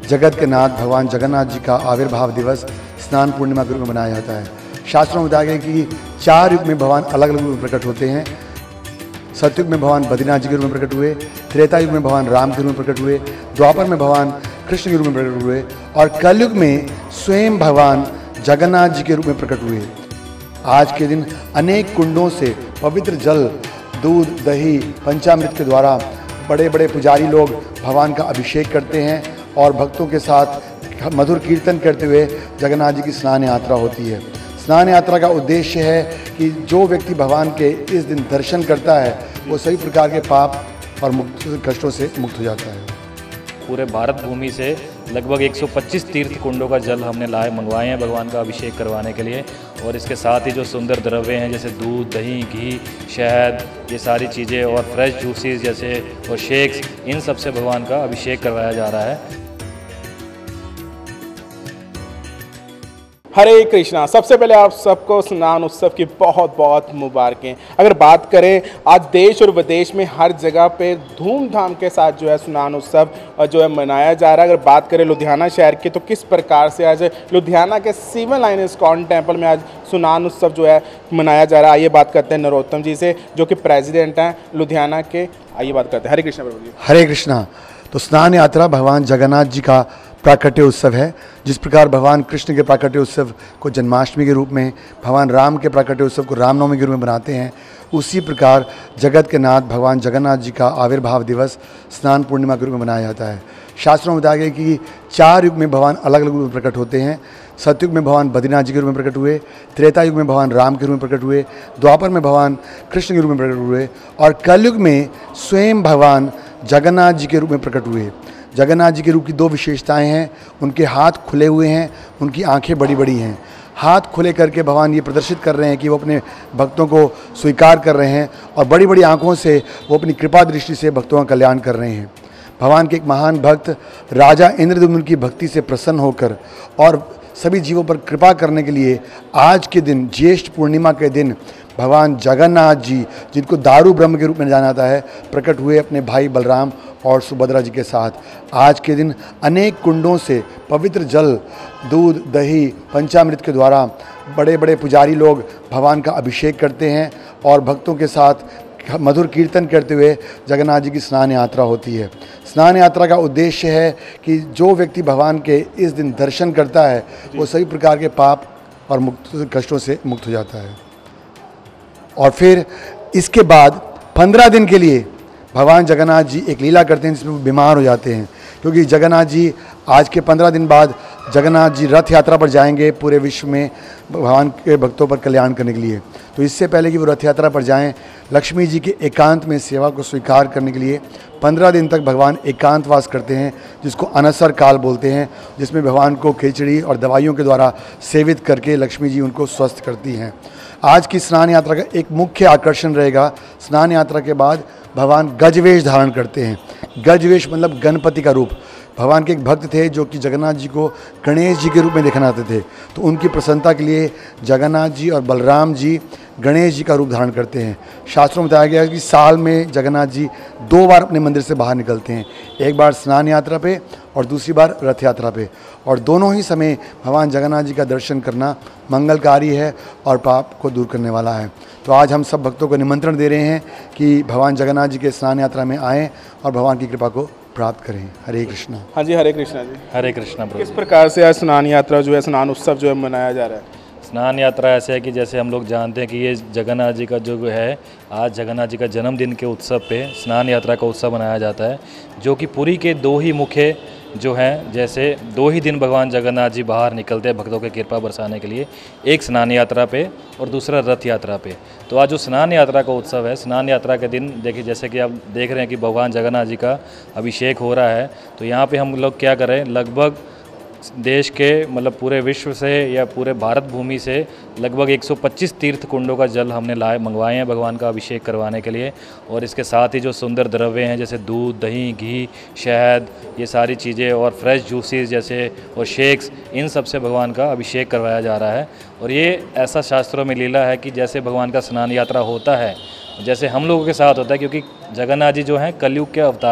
जगत के नाथ भगवान जगन्नाथ जी का आविर्भाव दिवस स्नान पूर्णिमा के रूप में मनाया जाता है। शास्त्रों में बताया गया कि 4 युग में भगवान अलग अलग रूप में प्रकट होते हैं। सतयुग में भगवान बद्रीनाथ जी के रूप में प्रकट हुए, त्रेता युग में भगवान राम के रूप में प्रकट हुए, द्वापर में भगवान कृष्ण के रूप में प्रकट हुए और कलयुग में स्वयं भगवान जगन्नाथ जी के रूप में प्रकट हुए। आज के दिन अनेक कुंडों से पवित्र जल, दूध, दही, पंचामृत के द्वारा बड़े बड़े पुजारी लोग भगवान का अभिषेक करते हैं और भक्तों के साथ मधुर कीर्तन करते हुए जगन्नाथ जी की स्नान यात्रा होती है। स्नान यात्रा का उद्देश्य है कि जो व्यक्ति भगवान के इस दिन दर्शन करता है वो सभी प्रकार के पाप और कष्टों से मुक्त हो जाता है। पूरे भारत भूमि से लगभग 125 तीर्थ कुंडों का जल हमने मंगवाए हैं भगवान का अभिषेक करवाने के लिए। और इसके साथ ही जो सुंदर द्रव्य हैं जैसे दूध, दही, घी, शहद, ये सारी चीज़ें और फ्रेश जूसेस जैसे और शेक्स, इन सब से भगवान का अभिषेक करवाया जा रहा है। हरे कृष्णा। सबसे पहले आप सबको स्नान उत्सव की बहुत बहुत मुबारकें। अगर बात करें आज देश और विदेश में हर जगह पे धूमधाम के साथ जो है स्नान उत्सव जो है मनाया जा रहा है। अगर बात करें लुधियाना शहर की तो किस प्रकार से आज लुधियाना के सिविल लाइन इस्कॉन टेम्पल में आज स्नान उत्सव जो है मनाया जा रहा है। आइए बात करते हैं नरोत्तम जी से जो कि प्रेसिडेंट हैं लुधियाना के। आइए बात करते हैं। हरे कृष्णा प्रभु जी। हरे कृष्णा। तो स्नान यात्रा भगवान जगन्नाथ जी का प्राकट्य उत्सव है। जिस प्रकार भगवान कृष्ण के प्राकट्य उत्सव को जन्माष्टमी के रूप में, भगवान राम के प्राकट्य उत्सव को रामनवमी के रूप में मनाते हैं, उसी प्रकार जगत के नाथ भगवान जगन्नाथ जी का आविर्भाव दिवस स्नान पूर्णिमा के रूप में मनाया जाता है। शास्त्रों में बताया गया कि 4 युग में भगवान अलग अलग रूप में प्रकट होते हैं। सतयुग में भगवान बद्रीनाथ जी के रूप में प्रकट हुए, त्रेता युग में भगवान राम के रूप में प्रकट हुए, द्वापर में भगवान कृष्ण के रूप में प्रकट हुए और कलयुग में स्वयं भगवान जगन्नाथ जी के रूप में प्रकट हुए। जगन्नाथ जी के रूप की 2 विशेषताएं हैं। उनके हाथ खुले हुए हैं, उनकी आंखें बड़ी बड़ी हैं। हाथ खुले करके भगवान ये प्रदर्शित कर रहे हैं कि वो अपने भक्तों को स्वीकार कर रहे हैं और बड़ी बड़ी आंखों से वो अपनी कृपा दृष्टि से भक्तों का कल्याण कर रहे हैं। भगवान के एक महान भक्त राजा इंद्रद्युम्न की भक्ति से प्रसन्न होकर और सभी जीवों पर कृपा करने के लिए आज के दिन ज्येष्ठ पूर्णिमा के दिन भगवान जगन्नाथ जी, जिनको दारू ब्रह्म के रूप में जाना जाता है, प्रकट हुए अपने भाई बलराम और सुभद्रा जी के साथ। आज के दिन अनेक कुंडों से पवित्र जल, दूध, दही, पंचामृत के द्वारा बड़े बड़े पुजारी लोग भगवान का अभिषेक करते हैं और भक्तों के साथ मधुर कीर्तन करते हुए जगन्नाथ जी की स्नान यात्रा होती है। स्नान यात्रा का उद्देश्य है कि जो व्यक्ति भगवान के इस दिन दर्शन करता है वो सभी प्रकार के पाप और कष्टों से मुक्त हो जाता है। और फिर इसके बाद 15 दिन के लिए भगवान जगन्नाथ जी एक लीला करते हैं जिसमें वो बीमार हो जाते हैं, क्योंकि जगन्नाथ जी आज के 15 दिन बाद जगन्नाथ जी रथ यात्रा पर जाएंगे पूरे विश्व में भगवान के भक्तों पर कल्याण करने के लिए। तो इससे पहले कि वो रथ यात्रा पर जाएं, लक्ष्मी जी के एकांत में सेवा को स्वीकार करने के लिए 15 दिन तक भगवान एकांतवास करते हैं, जिसको अनसर काल बोलते हैं, जिसमें भगवान को खिचड़ी और दवाइयों के द्वारा सेवित करके लक्ष्मी जी उनको स्वस्थ करती हैं। आज की स्नान यात्रा का एक मुख्य आकर्षण रहेगा, स्नान यात्रा के बाद भगवान गजवेश धारण करते हैं। गजवेश मतलब गणपति का रूप। भगवान के एक भक्त थे जो कि जगन्नाथ जी को गणेश जी के रूप में देखना चाहते थे, तो उनकी प्रसन्नता के लिए जगन्नाथ जी और बलराम जी गणेश जी का रूप धारण करते हैं। शास्त्रों में बताया गया है कि साल में जगन्नाथ जी 2 बार अपने मंदिर से बाहर निकलते हैं, एक बार स्नान यात्रा पे और दूसरी बार रथ यात्रा पे, और दोनों ही समय भगवान जगन्नाथ जी का दर्शन करना मंगलकारी है और पाप को दूर करने वाला है। तो आज हम सब भक्तों को निमंत्रण दे रहे हैं कि भगवान जगन्नाथ जी के स्नान यात्रा में आएँ और भगवान की कृपा को प्राप्त करें। हरे कृष्णा। हाँ जी, हरे कृष्णा जी। हरे कृष्णा प्रभु। किस प्रकार से आज स्नान यात्रा जो है, स्नान उत्सव जो है मनाया जा रहा है? स्नान यात्रा ऐसे है कि जैसे हम लोग जानते हैं कि ये जगन्नाथ जी का जो है, आज जगन्नाथ जी का जन्मदिन के उत्सव पे स्नान यात्रा का उत्सव मनाया जाता है, जो कि पुरी के 2 ही मुख्य जो हैं, जैसे 2 ही दिन भगवान जगन्नाथ जी बाहर निकलते हैं भक्तों के कृपा बरसाने के लिए, एक स्नान यात्रा पे और दूसरा रथ यात्रा पे। तो आज जो स्नान यात्रा का उत्सव है, स्नान यात्रा के दिन देखिए जैसे कि आप देख रहे हैं कि भगवान जगन्नाथ जी का अभिषेक हो रहा है। तो यहाँ पे हम लोग क्या कर रहे हैं, लगभग देश के मतलब पूरे विश्व से या पूरे भारत भूमि से लगभग 125 तीर्थ कुंडों का जल हमने मंगवाए हैं भगवान का अभिषेक करवाने के लिए। और इसके साथ ही जो सुंदर द्रव्य हैं जैसे दूध, दही, घी, शहद, ये सारी चीज़ें और फ्रेश जूसेस जैसे और शेक्स, इन सब से भगवान का अभिषेक करवाया जा रहा है। और ये ऐसा शास्त्रों में लीला है कि जैसे भगवान का स्नान यात्रा होता है, जैसे हम लोगों के साथ होता है, क्योंकि जगन्नाथ जी जो हैं कलयुग के अवतार हैं,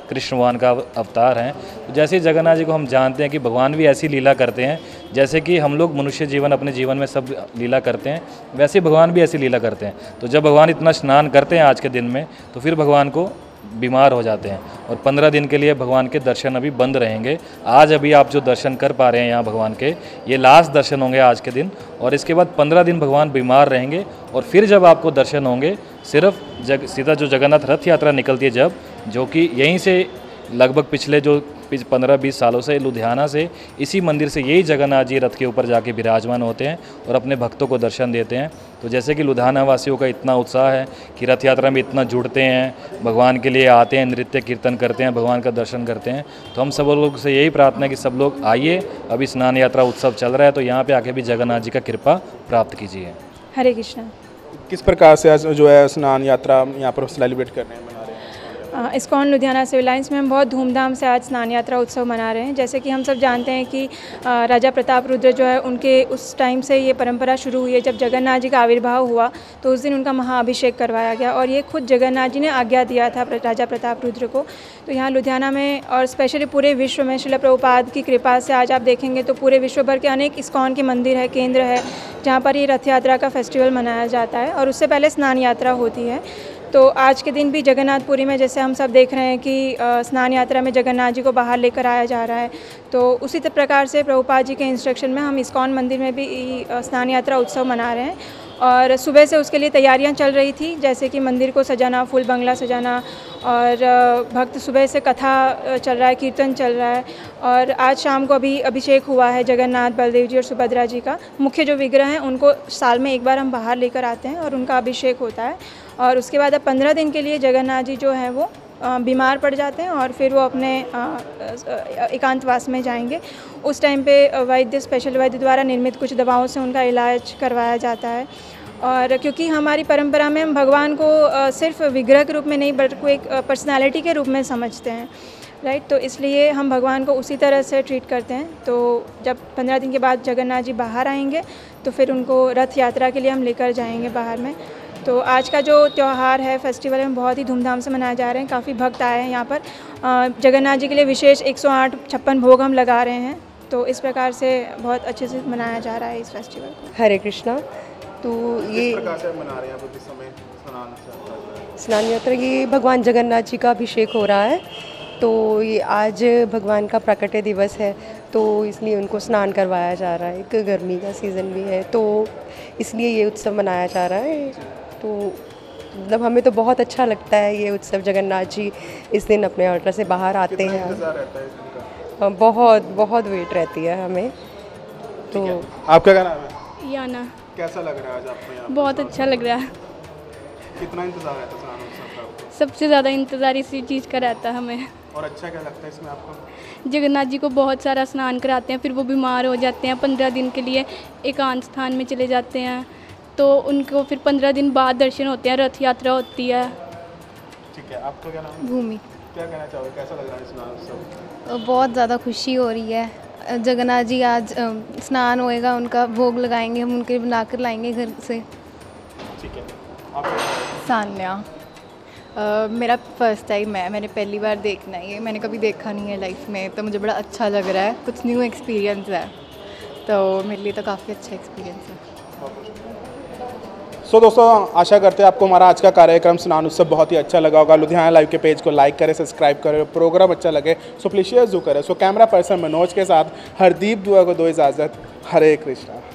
कृष्ण भगवान का अवतार हैं। तो जैसे जगन्नाथ जी को हम जानते हैं कि भगवान भी ऐसी लीला करते हैं जैसे कि हम लोग मनुष्य जीवन अपने जीवन में सब लीला करते हैं, वैसे भगवान भी ऐसी लीला करते हैं। तो जब भगवान इतना स्नान करते हैं आज के दिन में, तो फिर भगवान को बीमार हो जाते हैं और 15 दिन के लिए भगवान के दर्शन अभी बंद रहेंगे। आज अभी आप जो दर्शन कर पा रहे हैं यहाँ भगवान के, ये लास्ट दर्शन होंगे आज के दिन, और इसके बाद 15 दिन भगवान बीमार रहेंगे। और फिर जब आपको दर्शन होंगे सिर्फ सीधा जो जगन्नाथ रथ यात्रा निकलती है जब, जो कि यहीं से लगभग पिछले जो 15-20 सालों से लुधियाना से इसी मंदिर से यही जगन्नाथ जी रथ के ऊपर जाके विराजमान होते हैं और अपने भक्तों को दर्शन देते हैं। तो जैसे कि लुधियाना वासियों का इतना उत्साह है कि रथ यात्रा में इतना जुड़ते हैं, भगवान के लिए आते हैं, नृत्य कीर्तन करते हैं, भगवान का दर्शन करते हैं, तो हम सब लोग से यही प्रार्थना है कि सब लोग आइए। अभी स्नान यात्रा उत्सव चल रहा है, तो यहाँ पर आके भी जगन्नाथ जी का कृपा प्राप्त कीजिए। हरे कृष्णा। किस प्रकार से आज जो है स्नान यात्रा यहाँ पर सेलिब्रेट कर रहे हैं, मना रहे हैं? इस्कॉन लुधियाना सिविल लाइंस में हम बहुत धूमधाम से आज स्नान यात्रा उत्सव मना रहे हैं। जैसे कि हम सब जानते हैं कि राजा प्रताप रुद्र जो है, उनके उस टाइम से ये परंपरा शुरू हुई है। जब जगन्नाथ जी का आविर्भाव हुआ तो उस दिन उनका महाअभिषेक करवाया गया, और ये खुद जगन्नाथ जी ने आज्ञा दिया था राजा प्रताप रुद्र को। तो यहाँ लुधियाना में और स्पेशली पूरे विश्व में श्रील प्रभुपाद की कृपा से आज आप देखेंगे तो पूरे विश्व भर के अनेक इस्कॉन के मंदिर है, केंद्र है, जहाँ पर ये रथ यात्रा का फेस्टिवल मनाया जाता है, और उससे पहले स्नान यात्रा होती है। तो आज के दिन भी जगन्नाथपुरी में जैसे हम सब देख रहे हैं कि स्नान यात्रा में जगन्नाथ जी को बाहर लेकर आया जा रहा है, तो उसी प्रकार से प्रभुपाद जी के इंस्ट्रक्शन में हम इस्कॉन मंदिर में भी स्नान यात्रा उत्सव मना रहे हैं। और सुबह से उसके लिए तैयारियां चल रही थी, जैसे कि मंदिर को सजाना, फूल बंगला सजाना, और भक्त सुबह से कथा चल रहा है, कीर्तन चल रहा है। और आज शाम को अभी अभिषेक हुआ है जगन्नाथ, बलदेव जी और सुभद्रा जी का। मुख्य जो विग्रह हैं उनको साल में एक बार हम बाहर लेकर आते हैं और उनका अभिषेक होता है। और उसके बाद अब 15 दिन के लिए जगन्नाथ जी जो हैं वो बीमार पड़ जाते हैं, और फिर वो अपने एकांतवास में जाएंगे। उस टाइम पे स्पेशल वैद्य द्वारा निर्मित कुछ दवाओं से उनका इलाज करवाया जाता है। और क्योंकि हमारी परंपरा में हम भगवान को सिर्फ विग्रह के रूप में नहीं, बल्कि एक पर्सनालिटी के रूप में समझते हैं, राइट। तो इसलिए हम भगवान को उसी तरह से ट्रीट करते हैं। तो जब 15 दिन के बाद जगन्नाथ जी बाहर आएंगे तो फिर उनको रथ यात्रा के लिए हम लेकर जाएंगे बाहर में। तो आज का जो त्यौहार है, फेस्टिवल है, बहुत ही धूमधाम से मनाए जा रहे हैं। काफ़ी भक्त आए हैं यहाँ पर। जगन्नाथ जी के लिए विशेष 108 56 भोग हम लगा रहे हैं। तो इस प्रकार से बहुत अच्छे से मनाया जा रहा है इस फेस्टिवल को। हरे कृष्णा। तो ये प्रकार से मना रहे हैं आप इस समय स्नान यात्रा, ये भगवान जगन्नाथ जी का अभिषेक हो रहा है। तो ये आज भगवान का प्राकट्य दिवस है, तो इसलिए उनको स्नान करवाया जा रहा है। एक गर्मी का सीज़न भी है, तो इसलिए ये उत्सव मनाया जा रहा है। तो मतलब हमें तो बहुत अच्छा लगता है ये उत्सव। जगन्नाथ जी इस दिन अपने ऑल्टर से बाहर आते हैं। बहुत बहुत वेट रहती है हमें। तो आपका क्या नाम है? याना। कैसा लग रहा है आज आपको यहाँ? बहुत अच्छा लग रहा है। कितना इंतजार रहता है स्नान उत्सव का आपको? सबसे ज़्यादा इंतज़ार इसी चीज़ का रहता है हमें। और अच्छा क्या लगता है इसमें आपको? जगन्नाथ जी को बहुत सारा स्नान कराते हैं, फिर वो बीमार हो जाते हैं, 15 दिन के लिए एकांत स्थान में चले जाते हैं, तो उनको फिर 15 दिन बाद दर्शन होते हैं, रथ यात्रा होती है। ठीक है, आपका क्या नाम है? भूमि। क्या कहना चाहोगे, कैसा लग रहा है स्नान उत्सव? बहुत ज़्यादा खुशी हो रही है। जगन्नाथ जी आज स्नान होएगा, उनका भोग लगाएंगे, हम उनके बनाकर लाएंगे घर से। ठीक है, आपका सान्या। मेरा फर्स्ट टाइम है, मैंने पहली बार देखना है ये, मैंने कभी देखा नहीं है लाइफ में, तो मुझे बड़ा अच्छा लग रहा है, कुछ न्यू एक्सपीरियंस है, तो मेरे लिए तो काफ़ी अच्छा एक्सपीरियंस है। सो दोस्तों, आशा करते हैं आपको हमारा आज का कार्यक्रम स्नान उत्सव बहुत ही अच्छा लगा होगा। लुधियाना लाइव के पेज को लाइक करें, सब्सक्राइब करें, प्रोग्राम अच्छा लगे सो प्लीज शेयर जरूर करें। सो कैमरा पर्सन मनोज के साथ हरदीप दुआ को दो इजाज़त। हरे कृष्णा।